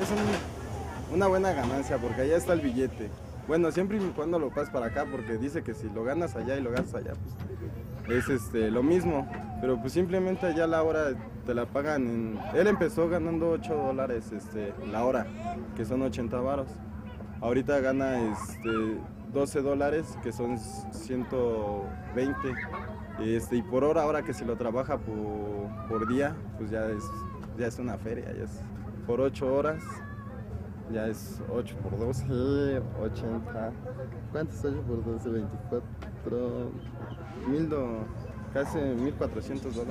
una buena ganancia porque allá está el billete. Bueno, siempre y cuando lo pases para acá, porque dice que si lo ganas allá y lo gastas allá, pues es lo mismo. Pero pues simplemente allá la hora te la pagan Él empezó ganando $8 la hora, que son 80 varos. Ahorita gana $12, que son 120. Y por hora, ahora que si lo trabaja por día, pues ya es una feria, ya es por 8 horas. Ya es 8 por 12, 80. ¿Cuánto es 8 por 12? 24. Casi $1,400.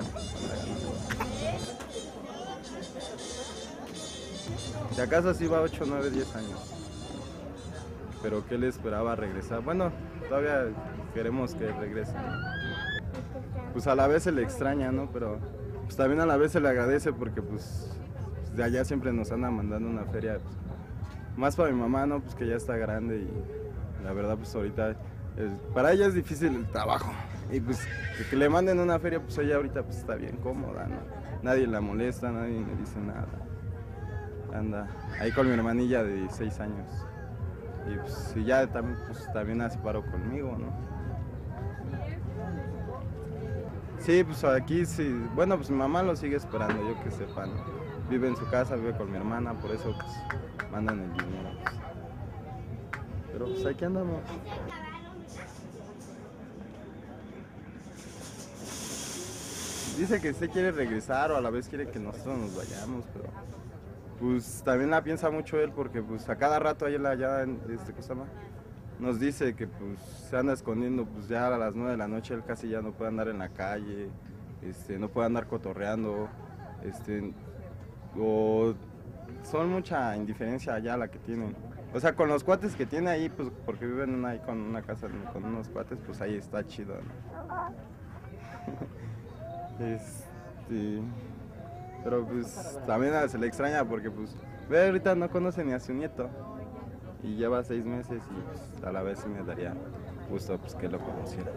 Si acaso sí va 8, 9, 10 años. Pero ¿qué le esperaba regresar? Bueno, todavía queremos que regrese. Pues a la vez se le extraña, ¿no? Pero pues también a la vez se le agradece porque pues de allá siempre nos anda mandando una feria. Pues, más para mi mamá, ¿no? Pues que ya está grande y la verdad pues ahorita para ella es difícil el trabajo. Y pues que le manden una feria, pues ella ahorita pues está bien cómoda, ¿no? Nadie la molesta, nadie le dice nada. Anda ahí con mi hermanilla de 16 años. Y pues y ya también hace paro conmigo, ¿no? Sí, pues aquí sí. Bueno, pues mi mamá lo sigue esperando, yo que sepa, ¿no? Vive en su casa, vive con mi hermana, por eso pues mandan el dinero. Pues. Pero pues aquí andamos. Dice que usted quiere regresar o a la vez quiere que nosotros nos vayamos, pero pues también la piensa mucho él porque pues a cada rato allá ¿qué se llama? Nos dice que pues se anda escondiendo, pues ya a las 9 de la noche él casi ya no puede andar en la calle, no puede andar cotorreando, o son mucha indiferencia allá la que tienen. O sea, con los cuates que tiene ahí, pues porque viven ahí con una casa con unos cuates, pues ahí está chido, ¿no? Pero pues también se le extraña porque pues ve ahorita no conoce ni a su nieto y lleva 6 meses y pues, a la vez sí me daría gusto pues que lo conociera.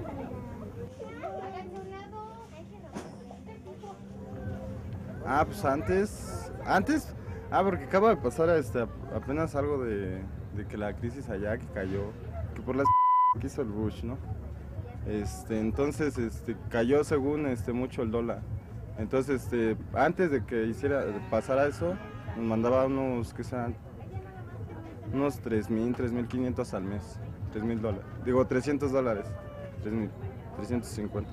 Pues antes, porque acaba de pasar apenas algo de que la crisis allá que cayó, que por las que hizo el Bush, ¿no? Entonces cayó según mucho el dólar. Entonces antes de que pasara eso, nos mandaba unos que sean unos 3,500 al mes, $3,000. Digo $300, 3,350.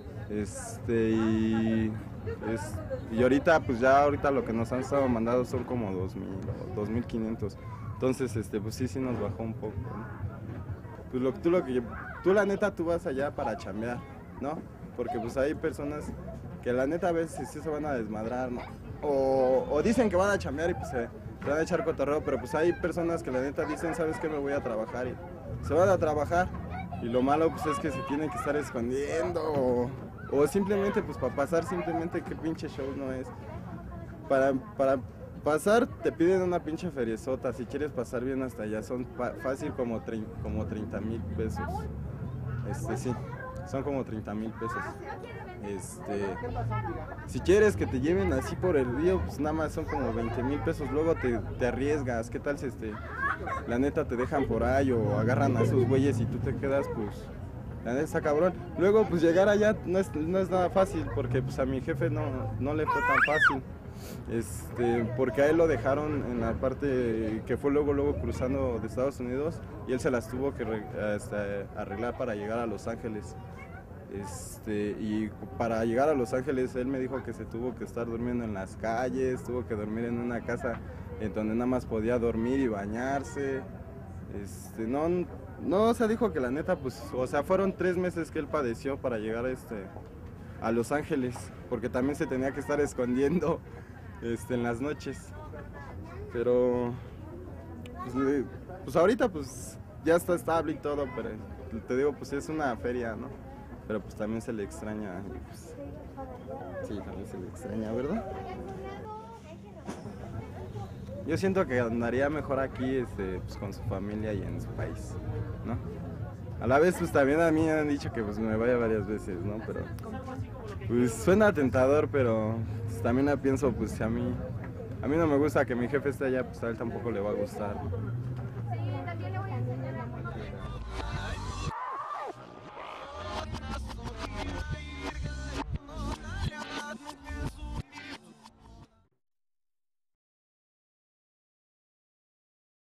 Y ahorita pues ahorita lo que nos han estado mandando son como 2,000 o 2,500. Entonces pues sí nos bajó un poco, ¿no? Pues tú la neta tú vas allá para chambear, ¿no? Porque pues hay personas que la neta a veces sí se van a desmadrar, ¿no? O dicen que van a chambear y pues se van a echar cotorreo, pero pues hay personas que la neta dicen, ¿sabes qué? Me voy a trabajar y se van a trabajar. Y lo malo pues es que se tienen que estar escondiendo o simplemente pues para pasar simplemente qué pinche show no es. Para pasar te piden una pinche feriezota, si quieres pasar bien hasta allá son fácil como 30,000 pesos. Sí, son como 30,000 pesos. Si quieres que te lleven así por el río, pues nada más son como 20,000 pesos. Luego te arriesgas, ¿qué tal si la neta te dejan por ahí o agarran a esos güeyes y tú te quedas, pues la neta está cabrón. Luego pues llegar allá no es nada fácil porque pues a mi jefe no le fue tan fácil. Porque a él lo dejaron en la parte que fue luego cruzando de Estados Unidos y él se las tuvo que arreglar para llegar a Los Ángeles. Y para llegar a Los Ángeles él me dijo que se tuvo que estar durmiendo en las calles, tuvo que dormir en una casa en donde nada más podía dormir y bañarse. O sea, dijo que la neta, pues, o sea, fueron 3 meses que él padeció para llegar a Los Ángeles, porque también se tenía que estar escondiendo en las noches. Pero pues ahorita pues ya está estable y todo, pero te digo, pues es una feria, ¿no? Pero pues también se le extraña, pues, sí, también se le extraña, ¿verdad? Yo siento que andaría mejor aquí pues, con su familia y en su país, ¿no? A la vez pues también a mí me han dicho que pues me vaya varias veces, ¿no? Pero pues suena tentador, pero pues, también pienso pues si a mí a mí no me gusta que mi jefe esté allá, pues a él tampoco le va a gustar.